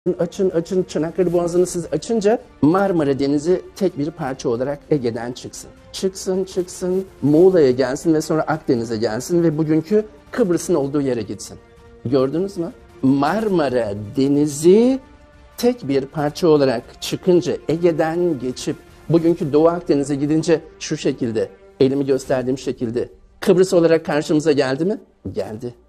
Açın, açın. Çanakkale Boğazı'nı siz açınca Marmara Denizi tek bir parça olarak Ege'den çıksın. Çıksın, çıksın, Muğla'ya gelsin ve sonra Akdeniz'e gelsin ve bugünkü Kıbrıs'ın olduğu yere gitsin. Gördünüz mü? Marmara Denizi tek bir parça olarak çıkınca, Ege'den geçip bugünkü Doğu Akdeniz'e gidince şu şekilde, elimi gösterdiğim şekilde Kıbrıs olarak karşımıza geldi mi? Geldi.